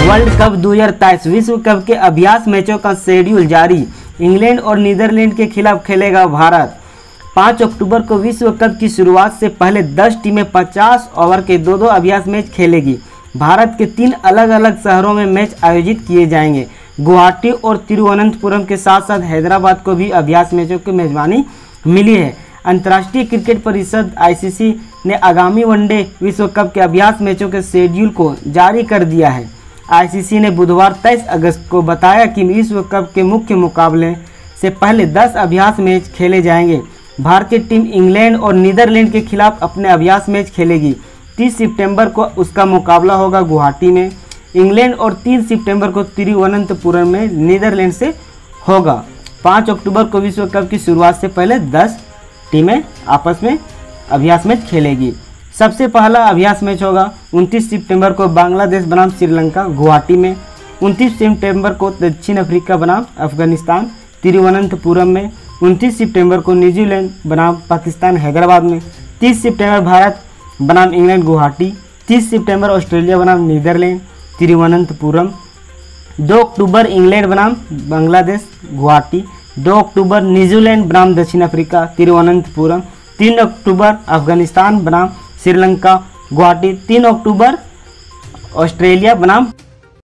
World cup 2023 विश्व cup के अभ्यास मैचों का शेड्यूल जारी। इंग्लैंड और नीदरलैंड के खिलाफ खेलेगा भारत। 5 अक्टूबर को विश्व कप की शुरुआत से पहले 10 टीमें 50 ओवर के 2-2 अभ्यास मैच खेलेगी। भारत के 3 अलग अलग शहरों में मैच आयोजित किए जाएंगे। गुवाहाटी और तिरुवनंतपुरम के साथ साथ हैदराबाद को भी अभ्यास मैचों की मेजबानी मिली है। अंतर्राष्ट्रीय क्रिकेट परिषद (आईसीसी) ने आगामी वनडे विश्व कप के अभ्यास मैचों के शेड्यूल को जारी कर दिया है। आईसीसी ने बुधवार 23 अगस्त को बताया कि विश्व कप के मुख्य मुकाबले से पहले 10 अभ्यास मैच खेले जाएंगे। भारतीय टीम इंग्लैंड और नीदरलैंड के खिलाफ अपने अभ्यास मैच खेलेगी। 30 सितंबर को उसका मुकाबला होगा गुवाहाटी में इंग्लैंड और 3 सितंबर को तिरुवनंतपुरम में नीदरलैंड से होगा। 5 अक्टूबर को विश्व कप की शुरुआत से पहले 10 टीमें आपस में अभ्यास मैच खेलेगी। सबसे पहला अभ्यास मैच होगा 29 सितंबर को बांग्लादेश बनाम श्रीलंका गुवाहाटी में, 29 सितंबर को दक्षिण अफ्रीका बनाम अफगानिस्तान तिरुवनंतपुरम में, 29 सितंबर को न्यूजीलैंड बनाम पाकिस्तान हैदराबाद में, 30 सितंबर भारत बनाम इंग्लैंड गुवाहाटी, 30 सितंबर ऑस्ट्रेलिया बनाम नीदरलैंड तिरुवनंतपुरम, 2 अक्टूबर इंग्लैंड बनाम बांग्लादेश गुवाहाटी, 2 अक्टूबर न्यूजीलैंड बनाम दक्षिण अफ्रीका तिरुवनंतपुरम, 3 अक्टूबर अफगानिस्तान बनाम श्रीलंका गुवाहाटी, 3 अक्टूबर ऑस्ट्रेलिया बनाम